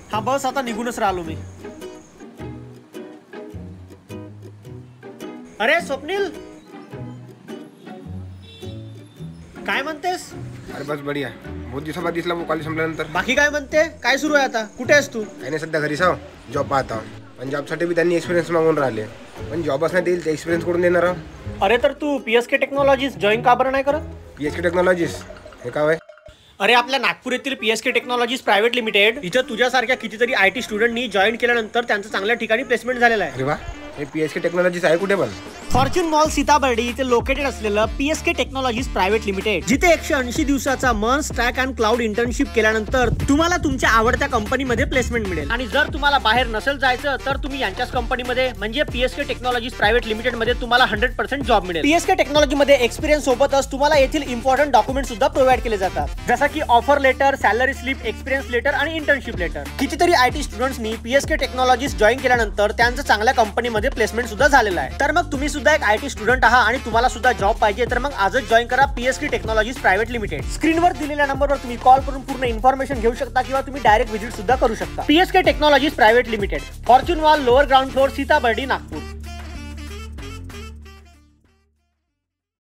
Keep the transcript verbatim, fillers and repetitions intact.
हा बस आता निघूनच राहिलो मी. अरे स्वप्नील, काय म्हणतेस? अरे बस बढिया. बहुत दिवसाबाद दिसला वो कॉलेज संपल्यानंतर. बाकी काय म्हणते? काय सुरू आहे आता? कुठे आहेस तू? काही नाही, सध्या घरीच आहो. जॉब पाहता. पण जॉबसाठी बी त्यांनी एक्सपिरियन्स मागून राहिले. पण जॉबच नाही देईल, ते एक्सपिरियन्स करून देणार आहो. अरे तर तू पीएसके टेक्नॉलॉजीज जॉईन का बरं नाही करत? पीएचके टेक्नॉलॉजीज हे काय आहे? अरे आपल्या नागपूर येथील पीएसके टेक्नॉलॉजीज प्रायव्हेट लिमिटेड इथं तुझ्यासारख्या कितीतरी आय टी स्टुडंटनी जॉईन केल्यानंतर त्यांचं चांगल्या ठिकाणी प्लेसमेंट झालेलं आहे. अरे वा, हे पीएचके टेक्नॉलॉजीज आहे कुठे पण? फॉर्च्यून मॉल सीताबर्डी इथे लोकेटेड असलेलं पीएसके टेक्नॉलॉजीज प्रायव्हेट लिमिटेड, जिथे एकशे ऐंशी दिवसाचा month stack and cloud internship केल्यानंतर तुम्हाला तुमच्या आवडत्या कंपनीमध्ये प्लेसमेंट मिळेल. आणि जर तुम्हाला बाहेर नसेल जायचं तर तुम्ही यांच्याच कंपनीमध्ये म्हणजे पीएसके टेक्नॉलॉजीज प्रायव्हेट लिमिटेड मध्ये तुम्हाला हंड्रेड पर्सेंट जॉब मिळेल. पीएसके टेक्नॉलॉजी मध्ये एक्सपिरियन्स सोबतच तुम्हाला येथील इम्पॉर्टंट डॉक्युमेंट सुद्धा प्रोव्हाइड केले जातात, जसं की offer letter, salary slip, experience letter आणि इंटर्नशिप लेटर. कितीतरी आयटी स्टुडंट्सनी पीएसके टेक्नॉलॉजीज जॉईन केल्यानंतर त्यांचं चांगल्या कंपनीमध्ये प्लेसमेंट सुद्धा झालेलं आहे. तर मग तुम्ही सुद्धा एक आयटी स्टुडंट आहात आणि तुम्हाला सुद्धा जॉब पाहिजे तर मग आजच जॉईन करा पीएसके टेक्नॉलॉजीज प्रायव्हेट लिमिटेड. स्क्रीनवर दिलेल्या नंबरवर तुम्ही कॉल करून पूर्ण इन्फॉर्मेशन घेऊ शकता किंवा तुम्ही डायरेक्ट व्हिजिट सुद्धा करू शकता. PSK technologies private limited, fortune mall, lower ground floor, Sitabuldi, Nagpur.